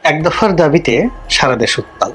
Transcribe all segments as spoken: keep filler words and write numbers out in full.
এক দফার দাবিতে সারা দেশ উত্তাল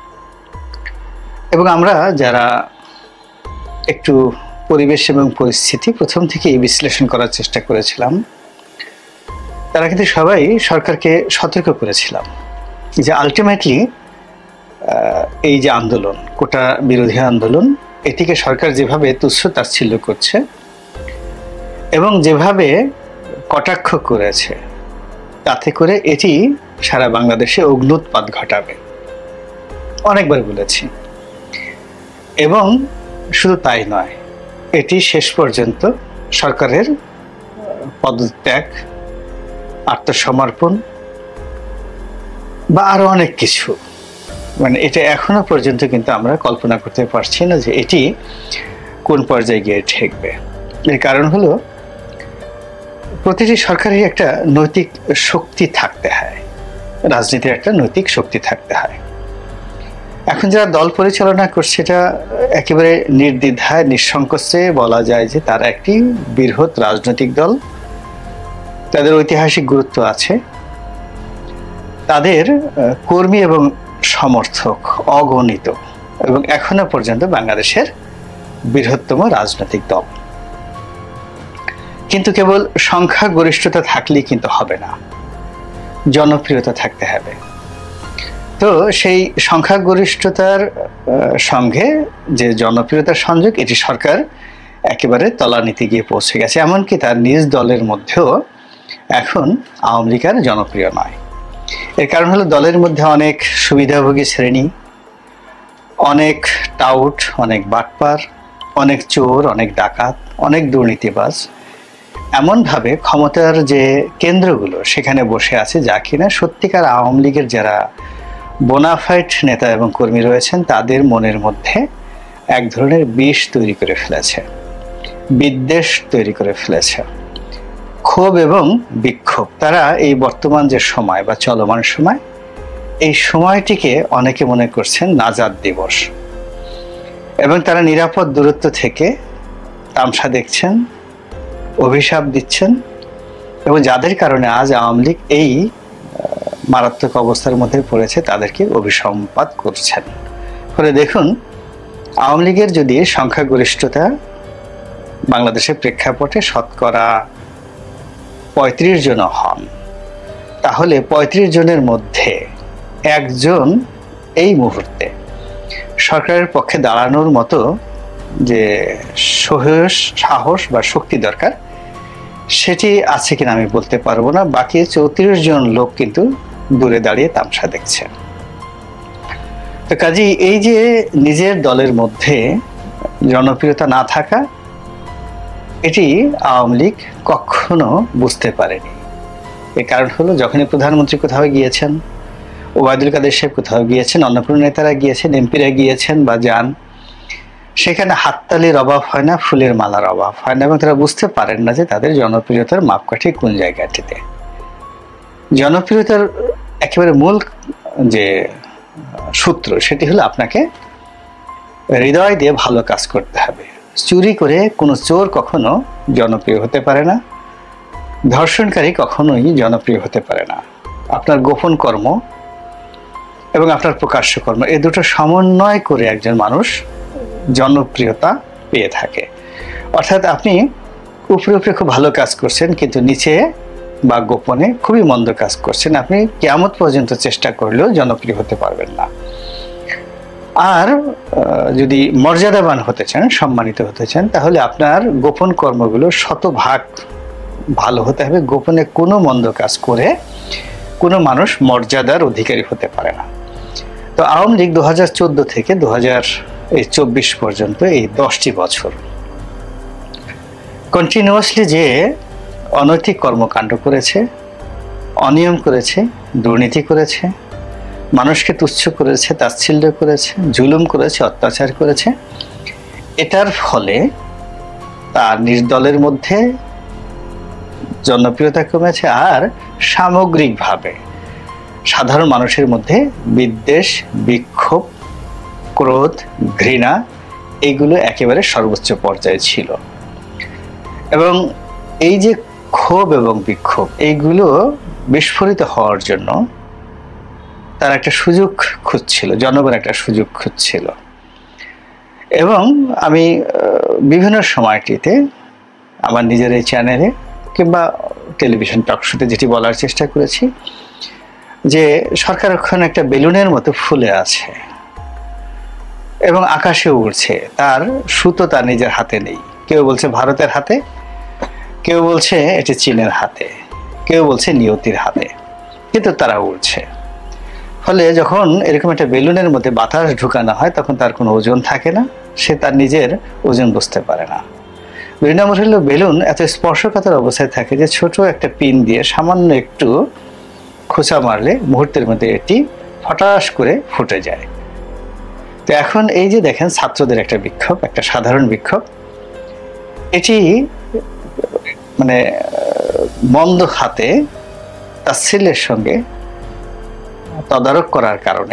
এবং আমরা যারা একটু পরিবেশ এবং পরিস্থিতি প্রথম থেকে বিশ্লেষণ করার চেষ্টা করেছিলাম তারা কিন্তু সবাই সরকারকে সতর্ক করেছিলাম যে আলটিমেটলি এই যে আন্দোলন কোটা বিরোধী আন্দোলন এটিকে সরকার যেভাবে তুচ্ছ তাচ্ছিল্য করছে এবং যেভাবে কটাক্ষ করেছে তাতে করে এটি সারা বাংলাদেশে অগ্ন্যুৎপাত ঘটাবে অনেকবার বলেছি এবং শুধু তাই নয় এটি শেষ পর্যন্ত সরকারের পদত্যাগ আত্মসমর্পণ বা আরো অনেক কিছু মানে এটা এখনো পর্যন্ত কিন্তু আমরা কল্পনা করতে পারছি না যে এটি কোন পর্যায়ে গিয়ে ঠেকবে এর কারণ হলো প্রতিটি সরকারের একটা নৈতিক শক্তি থাকতে হয় রাজনীতির একটা নৈতিক শক্তি থাকতে হয় এখন যারা দল পরিচালনা করছে এটা একেবারে নির্দ্বিধায় নিঃসংকোচে বলা যায় যে তারা একটি বৃহৎ রাজনৈতিক দল তাদের ঐতিহাসিক গুরুত্ব আছে তাদের কর্মী এবং সমর্থক অগণিত এবং এখনো পর্যন্ত বাংলাদেশের বৃহত্তম রাজনৈতিক দল কিন্তু কেবল সংখ্যাগরিষ্ঠতা থাকলেই কিন্তু হবে না জনপ্রিয়তা থাকতে হবে তো সেই সংখ্যাগরিষ্ঠতার সঙ্গে যে জনপ্রিয়তার সংযোগ এটি সরকার একেবারে তলানিতে গিয়ে পৌঁছে গেছে এমনকি তার নিজ দলের মধ্যেও এখন আওয়ামী লীগ আর জনপ্রিয় নয় এর কারণ হলো দলের মধ্যে অনেক সুবিধাভোগী শ্রেণী অনেক টাউট অনেক বাটপার অনেক চোর অনেক ডাকাত অনেক দুর্নীতিবাজ এমনভাবে ক্ষমতার যে কেন্দ্রগুলো সেখানে বসে আছে যা কিনা সত্যিকার আওয়ামী লীগের যারা বোনাফাইড নেতা এবং কর্মী রয়েছেন তাদের মনের মধ্যে এক ধরনের বিষ তৈরি করে ফেলেছে বিদ্বেষ তৈরি করে ফেলেছে ক্ষোভ এবং বিক্ষোভ তারা এই বর্তমান যে সময় বা চলমান সময় এই সময়টিকে অনেকে মনে করছেন নাজাত দিবস এবং তারা নিরাপদ দূরত্ব থেকে তামসা দেখছেন অভিশাপ দিচ্ছেন এবং যাদের কারণে আজ আওয়ামী লীগ এই মারাত্মক অবস্থার মধ্যে পড়েছে তাদেরকে অভিসম্পাত করছেন ফলে দেখুন আওয়ামী লীগের যদি সংখ্যাগরিষ্ঠতা বাংলাদেশের প্রেক্ষাপটে শতকরা পঁয়ত্রিশ জন হন তাহলে পঁয়ত্রিশ জনের মধ্যে একজন এই মুহূর্তে সরকারের পক্ষে দাঁড়ানোর মতো যে সাহস সাহস বা শক্তি দরকার সেটি আছে কিনা আমি বলতে পারবো না বাকি চৌত্রিশ জন লোক কিন্তু দূরে দাঁড়িয়ে তামসা দেখছে তো কাজেই এই যে নিজের দলের মধ্যে জনপ্রিয়তা না থাকা এটি আওয়ামী লীগ কখনো বুঝতে পারেনি এর কারণ হলো যখনই প্রধানমন্ত্রী কোথাও গিয়েছেন ওবায়দুল কাদের সাহেব কোথাও গিয়েছেন অন্যান্য নেতারা গিয়েছেন এমপিরা গিয়েছেন বা যান সেখানে হাততালির অভাব হয় না ফুলের মালার অভাব হয় না এবং তারা বুঝতে পারেন না যে তাদের জনপ্রিয়তার মাপকাঠি কোন জায়গাটিতে জনপ্রিয়তার একেবারে মূল যে সূত্র সেটি হলো আপনাকে হৃদয় দিয়ে ভালো কাজ করতে হবে চুরি করে কোনো চোর কখনো জনপ্রিয় হতে পারে না ধর্ষণকারী কখনোই জনপ্রিয় হতে পারে না আপনার গোপন কর্ম এবং আপনার প্রকাশ্য কর্ম এই দুটো সমন্বয় করে একজন মানুষ জনপ্রিয়তা পেয়ে থাকে অর্থাৎ আপনি উপরে উপরে খুব ভালো কাজ করছেন কিন্তু নিচে বা গোপনে খুবই মন্দ কাজ করছেন আপনি কিয়ামত পর্যন্ত চেষ্টা করলেও জনপ্রিয় হতে পারবেন না আর যদি মর্যাদাবান হতে চান সম্মানিত হতে চান তাহলে আপনার গোপন কর্মগুলো শতভাগ ভালো হতে হবে গোপনে কোনো মন্দ কাজ করে কোনো মানুষ মর্যাদার অধিকারী হতে পারে না তো আওয়ামী লীগ দু হাজার চোদ্দ থেকে দু হাজার চব্বিশ পর্যন্ত এই দশটি বছর কন্টিনিউয়াসলি যে অনৈতিক কর্মকাণ্ড করেছে অনিয়ম করেছে দুর্নীতি করেছে মানুষকে তুচ্ছ করেছে তাচ্ছিল্য করেছে জুলুম করেছে অত্যাচার করেছে এটার ফলে তার নিজ দলের মধ্যে জনপ্রিয়তা কমেছে আর সামগ্রিকভাবে সাধারণ মানুষের মধ্যে বিদ্বেষ বিক্ষোভ ক্রোধ ঘৃণা এইগুলো একেবারে সর্বোচ্চ পর্যায়ে ছিল এবং এই যে ক্ষোভ এবং বিক্ষোভ এইগুলো বিস্ফোরিত হওয়ার জন্য তারা একটা সুযোগ খুঁজছিল, জনগণ একটা সুযোগ খুঁজছিল। এবং আমি বিভিন্ন সময়টিতে আমার নিজের এই চ্যানেলে কিংবা টেলিভিশন টকশোতে যেটি বলার চেষ্টা করেছি যে সরকার ওখানে একটা বেলুনের মতো ফুলে আছে এবং আকাশে উড়ছে, তার সুতো তার নিজের হাতে নেই। কেউ বলছে ভারতের হাতে, কেউ বলছে এটি চীনের হাতে, কেউ বলছে নিয়তির হাতে, কিন্তু তারা উড়ছে। ফলে যখন এরকম একটা বেলুনের মধ্যে বাতাস ঢুকানো হয় তখন তার কোনো ওজন থাকে না, সে তার নিজের ওজন বুঝতে পারে না। দুই নম্বর হলো বেলুন এত স্পর্শকাতর অবস্থায় থাকে যে ছোট একটা পিন দিয়ে সামান্য একটু খোঁচা মারলে মুহূর্তের মধ্যে এটি ফটাস করে ফুটে যায়। তো এখন এই যে দেখেন ছাত্রদের একটা বিক্ষোভ, একটা সাধারণ বিক্ষোভ, এটি মানে মন্দ হাতে তাচ্ছিল্যের সঙ্গে তদারক করার কারণে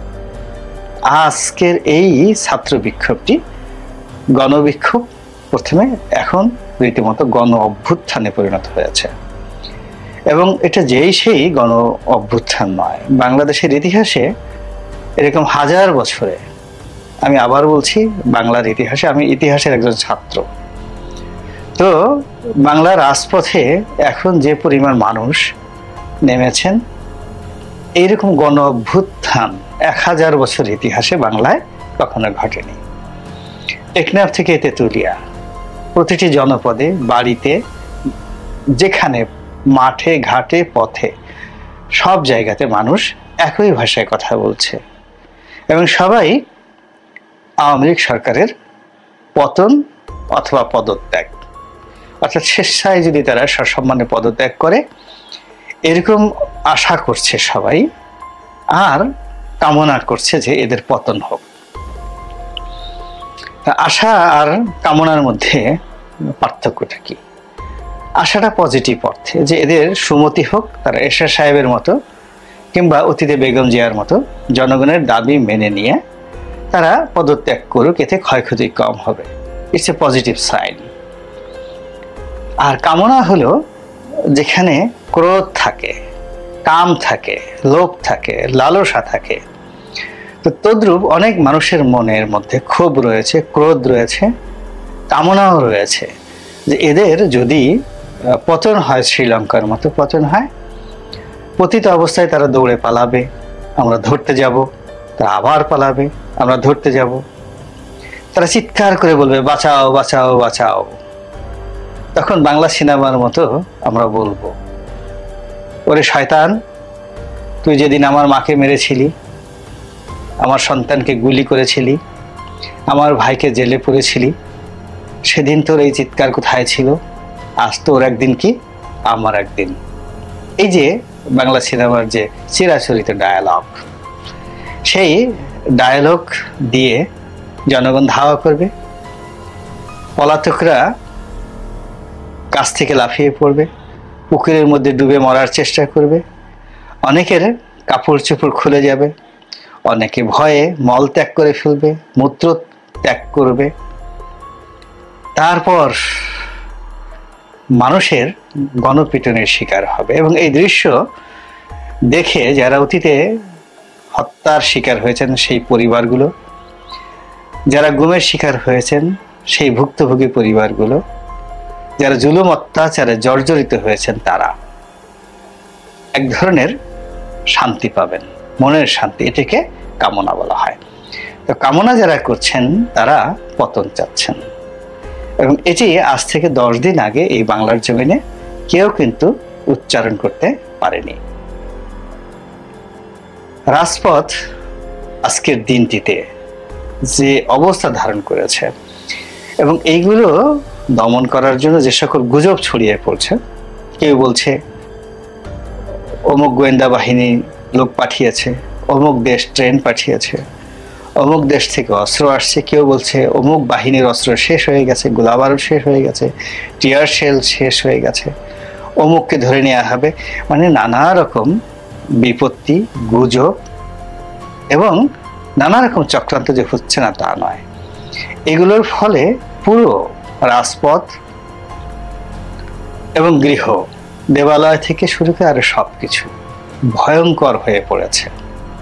আজকের এই ছাত্র বিক্ষোভটি গণবিক্ষোভ প্রথমে এখন রীতিমতো গণ অভ্যুত্থানে পরিণত হয়েছে। এবং এটা যেই সেই গণ অভ্যুত্থান নয়, বাংলাদেশের ইতিহাসে এরকম হাজার বছরে, আমি আবার বলছি বাংলার ইতিহাসে, আমি ইতিহাসের একজন ছাত্র, তো বাংলার রাজপথে এখন যে পরিমাণ মানুষ নেমেছেন, এইরকম গণ অভ্যুত্থান এক হাজার বছর ইতিহাসে বাংলায় কখনো ঘটেনি। টেকনাফ থেকে তেঁতুলিয়া, প্রতিটি জনপদে, বাড়িতে, যেখানে মাঠে ঘাটে পথে, সব জায়গাতে মানুষ একই ভাষায় কথা বলছে এবং সবাই আওয়ামী লীগ সরকারের পতন অথবা পদত্যাগ, অর্থাৎ স্বেচ্ছায় যদি তারা সসম্মানে পদত্যাগ করে এরকম আশা করছে সবাই, আর কামনা করছে যে এদের পতন হোক। আশা আর কামনার মধ্যে পার্থক্যটা কি? আশাটা পজিটিভ অর্থে যে এদের সুমতি হোক, তারা এরশাদ সাহেবের মতো কিংবা অতীতে বেগম জিয়ার মতো জনগণের দাবি মেনে নিয়ে তারা পদত্যাগ করুক, এতে ক্ষয়ক্ষতি কম হবে, ইটস এ পজিটিভ সাইন। আর কামনা হলো যেখানে ক্রোধ থাকে, কাম থাকে, লোভ থাকে, লালসা থাকে। তো তদ্রূপ অনেক মানুষের মনের মধ্যে ক্ষোভ রয়েছে, ক্রোধ রয়েছে, কামনাও রয়েছে যে এদের যদি পতন হয়, শ্রীলঙ্কার মতো পতন হয়, পতিত অবস্থায় তারা দৌড়ে পালাবে, আমরা ধরতে যাব, তারা আবার পালাবে, আমরা ধরতে যাব, তারা চিৎকার করে বলবে বাঁচাও বাঁচাও বাঁচাও। তখন বাংলা সিনেমার মতো আমরা বলবো, ওরে শয়তান, তুই যেদিন আমার মাকে মেরেছিলি, আমার সন্তানকে গুলি করেছিলি, আমার ভাইকে জেলে পড়েছিলি, সেদিন তোর এই চিৎকার কোথায় ছিল? আজ তোর একদিন কি আমার একদিন। এই যে বাংলা সিনেমার যে চিরাচরিত ডায়ালগ, সেই ডায়ালগ দিয়ে জনগণ ধাওয়া করবে, পলাতকরা কাছ থেকে লাফিয়ে পড়বে, পুকুরের মধ্যে ডুবে মরার চেষ্টা করবে, অনেকের কাপড় চোপড় খুলে যাবে, অনেকে ভয়ে মল ত্যাগ করে ফেলবে, মূত্র ত্যাগ করবে। তারপর মানুষের গণপিটনের শিকার হবে এবং এই দৃশ্য দেখে যারা অতীতে হত্যার শিকার হয়েছেন সেই পরিবারগুলো, যারা গুমের শিকার হয়েছেন সেই ভুক্তভোগী পরিবারগুলো, যারা জুলুম অত্যাচারে জর্জরিত হয়েছেন, তারা এক ধরনের শান্তি পাবেন, মনের শান্তি। এটাকে কামনা বলা হয়। তো কামনা যারা করছেন তারা পতন চাচ্ছেন এবং এটি আজ থেকে দশ দিন আগে এই বাংলার জমিনে কেউ কিন্তু উচ্চারণ করতে পারেনি। রাজপথ আজকের দিনটিতে যে অবস্থা ধারণ করেছে এবং এইগুলো দমন করার জন্য যে সকল গুজব ছড়িয়ে পড়ছে, কেউ বলছে অমুক গোয়েন্দা বাহিনী লোক পাঠিয়েছে, অমুক দেশ ট্রেন পাঠিয়েছে, অমুক দেশ থেকে অস্ত্র আসছে, কেউ বলছে অমুক বাহিনীর অস্ত্র শেষ হয়ে গেছে, গোলাবারুদ শেষ হয়ে গেছে, টিয়ার শেল শেষ হয়ে গেছে, অমুককে ধরে নেওয়া হবে। মানে নানা রকম বিপত্তি, গুজব এবং নানা রকম চক্রান্ত যে হচ্ছে না তা নয়। এগুলোর ফলে পুরো রাজপথ এবং গৃহ, দেবালয় থেকে শুরু করে আরো সবকিছু ভয়ঙ্কর হয়ে পড়েছে।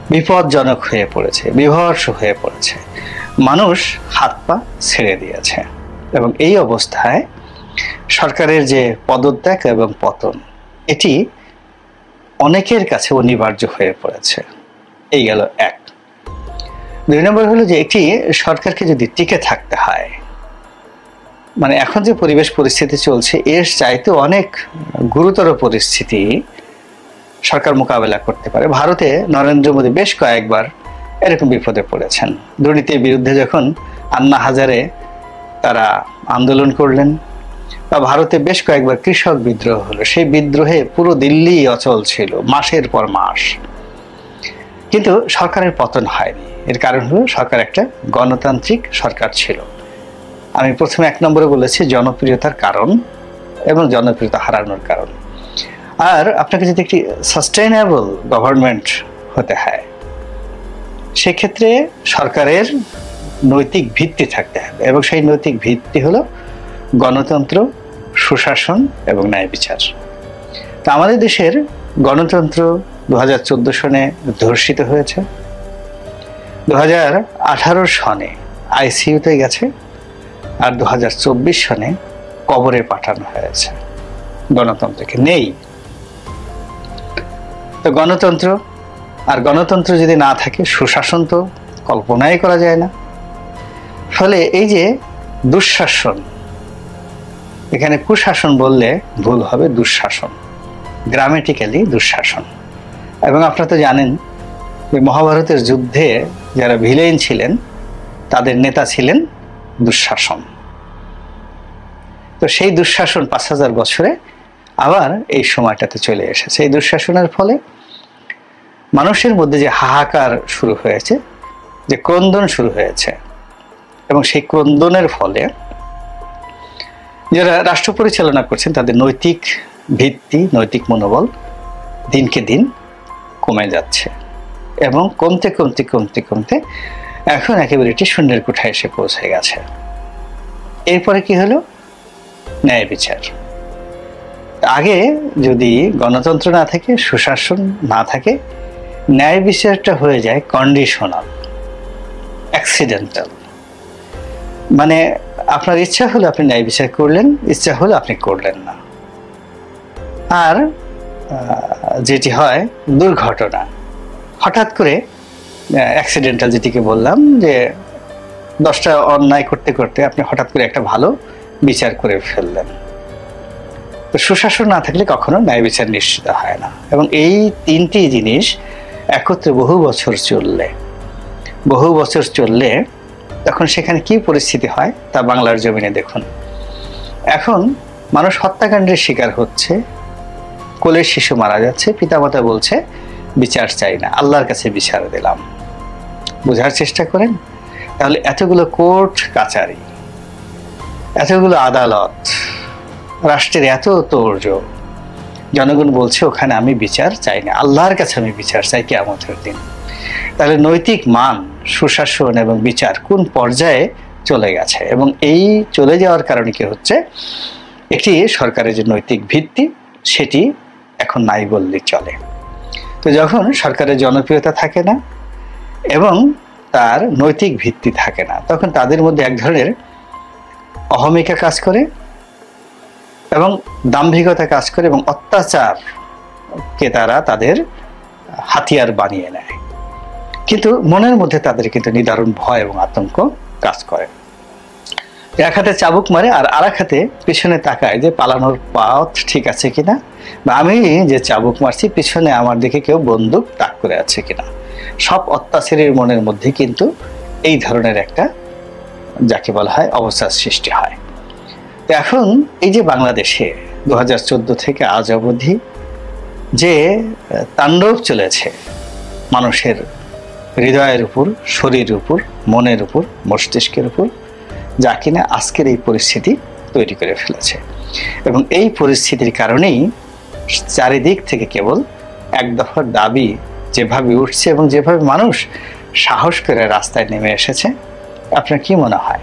বিপজ্জনক হয়ে পড়েছে, বিভৎস হয়ে পড়েছে, মানুষ হাত পা ছেড়ে দিয়েছে। এবং এই অবস্থায় সরকারের যে পদত্যাগ এবং পতন, এটি অনেকের কাছে অনিবার্য হয়ে পড়েছে। এই গেল এক। দুই নম্বর হলো যে একটি সরকারকে যদি টিকে থাকতে হয়, মানে এখন যে পরিবেশ পরিস্থিতি চলছে এর চাইতে অনেক গুরুতর পরিস্থিতি সরকার মোকাবেলা করতে পারে। ভারতে নরেন্দ্র মোদী বেশ কয়েকবার এরকম বিপদে পড়েছেন। দুর্নীতির বিরুদ্ধে যখন আন্না হাজারে তারা আন্দোলন করলেন, বা ভারতে বেশ কয়েকবার কৃষক বিদ্রোহ হলো, সেই বিদ্রোহে পুরো দিল্লি অচল ছিল মাসের পর মাস, কিন্তু সরকারের পতন হয়নি। এর কারণ হলো সরকার একটা গণতান্ত্রিক সরকার ছিল। আমি প্রথমে এক নম্বরে বলেছি জনপ্রিয়তার কারণ এবং জনপ্রিয়তা হারানোর কারণ। আর আপনাকে যদি একটি সাস্টেইনেবল গভর্নমেন্ট হতে হয়, সেক্ষেত্রে সরকারের নৈতিক ভিত্তি থাকতে হবে, এবং সেই নৈতিক ভিত্তি হলো গণতন্ত্র, সুশাসন এবং ন্যায় বিচার। তা আমাদের দেশের গণতন্ত্র দু হাজার চোদ্দ সনে ধর্ষিত হয়েছে, দু হাজার আঠারো সনে আইসিইউতে গেছে, আর দু হাজার চব্বিশ সনে কবরে পাঠানো হয়েছে। গণতন্ত্রকে নেই। তো গণতন্ত্র আর গণতন্ত্র যদি না থাকে, সুশাসন তো কল্পনাই করা যায় না। ফলে এই যে দুঃশাসন, এখানে কুশাসন বললে ভুল হবে, দুঃশাসন, গ্রামেটিক্যালি দুঃশাসন। এবং আপনারা তো জানেন যে মহাভারতের যুদ্ধে যারা ভিলেন ছিলেন তাদের নেতা ছিলেন দুঃশাসন। তো সেই দুঃশাসন পাঁচ হাজার বছরে আবার এই সময়টাতে চলে এসেছে। এই দুঃশাসনের ফলে মানুষের মধ্যে যে হাহাকার শুরু হয়েছে, যে ক্রন্দন শুরু হয়েছে, এবং সেই ক্রন্দনের ফলে যারা রাষ্ট্র পরিচালনা করছেন তাদের নৈতিক ভিত্তি, নৈতিক মনোবল দিনকে দিন কমে যাচ্ছে, এবং কমতে কমতে কমতে কমতে এখন একেবারে এটি শূন্যের কোঠায় এসে পৌঁছে গেছে। এরপরে কি হলো? ন্যায় বিচার। আগে যদি গণতন্ত্র না থাকে, সুশাসন না থাকে, ন্যায় বিচারটা হয়ে যায় কন্ডিশনাল, অ্যাক্সিডেন্টাল। মানে আপনার ইচ্ছা হলো আপনি ন্যায় বিচার করলেন, ইচ্ছা হলো আপনি করলেন না। আর যেটি হয় দুর্ঘটনা, হঠাৎ করে অ্যাক্সিডেন্টাল, যেটিকে বললাম যে দশটা অন্যায় করতে করতে আপনি হঠাৎ করে একটা ভালো বিচার করে ফেললেন। তো সুশাসন না থাকলে কখনো ন্যায় বিচার নিশ্চিত হয় না। এবং এই তিনটি জিনিস একত্রে বহু বছর চললে বহু বছর চললে তখন সেখানে কি পরিস্থিতি হয় তা বাংলার জমিনে দেখুন। এখন মানুষ হত্যাকাণ্ডের শিকার হচ্ছে, কোলের শিশু মারা যাচ্ছে, পিতামাতা বলছে বিচার চাই না, আল্লাহর কাছে বিচার দিলাম। বোঝার চেষ্টা করেন তাহলে এতগুলো কোর্ট কাচারি, এতগুলো আদালত, রাষ্ট্রের এত তোড়জোড়, জনগণ বলছে ওখানে আমি বিচার চাই না, আল্লাহর কাছে আমি বিচার চাই কিয়ামতের দিন। তাহলে নৈতিক মান, সুশাসন এবং বিচার কোন পর্যায়ে চলে গেছে। এবং এই চলে যাওয়ার কারণে কি হচ্ছে, একটি সরকারের যে নৈতিক ভিত্তি সেটি এখন নাই বললেই চলে। তো যখন সরকারের জনপ্রিয়তা থাকে না এবং তার নৈতিক ভিত্তি থাকে না, তখন তাদের মধ্যে এক ধরনের অহমিকা কাজ করে এবং দাম্ভিকতা কাজ করে, এবং অত্যাচারকে তারা তাদের হাতিয়ার বানিয়ে নেয়। কিন্তু মনের মধ্যে তাদের কিন্তু নিদারুণ ভয় এবং আতঙ্ক কাজ করে। এক হাতে চাবুক মারে আর আর এক হাতে পিছনে তাকায় যে পালানোর পথ ঠিক আছে কিনা, বা আমি যে চাবুক মারছি পিছনে আমার দিকে কেউ বন্দুক তাক করে আছে কিনা। সব অত্যাচারীর মনের মধ্যে কিন্তু এই ধরনের একটা, যাকে বলা হয়, অবস্থার সৃষ্টি হয়। তো এখন এই যে বাংলাদেশে দু হাজার চোদ্দ থেকে আজ অবধি যে তাণ্ডব চলেছে মানুষের হৃদয়ের উপর, শরীরের উপর, মনের উপর, মস্তিষ্কের উপর, যা কিনা আজকের এই পরিস্থিতি তৈরি করে ফেলেছে। এবং এই পরিস্থিতির কারণেই চারিদিক থেকে কেবল এক দফার দাবি যেভাবে উঠছে এবং যেভাবে মানুষ সাহস করে রাস্তায় নেমে এসেছে, আপনার কি মনে হয়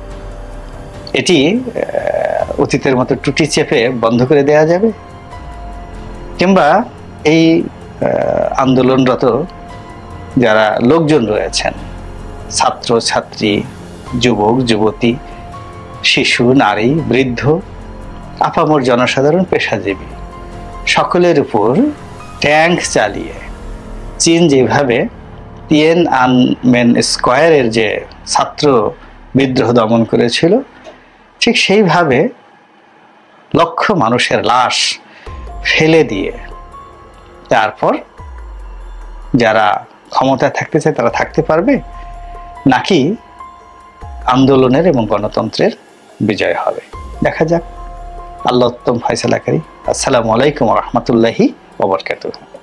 এটি অতীতের মতো টুটি চেপে বন্ধ করে দেওয়া যাবে? কিংবা এই আন্দোলনরত যারা লোকজন রয়েছেন, ছাত্র ছাত্রী, যুবক যুবতী, শিশু, নারী, বৃদ্ধ, আপামর জনসাধারণ, পেশাজীবী, সকলের উপর ট্যাঙ্ক চালিয়ে চীন যেভাবে তিয়েনআনমেন স্কয়ারের যে ছাত্র বিদ্রোহ দমন করেছিল, ঠিক সেইভাবে লক্ষ মানুষের লাশ ফেলে দিয়ে তারপর যারা ক্ষমতায় থাকতে চায় তারা থাকতে পারবে, নাকি আন্দোলনের এবং গণতন্ত্রের বিজয় হবে? দেখা যাক। আল্লাহ উত্তম ফয়সালাকারী। আসসালামু আলাইকুম ওয়া রাহমাতুল্লাহি ওয়া বারাকাতুহু।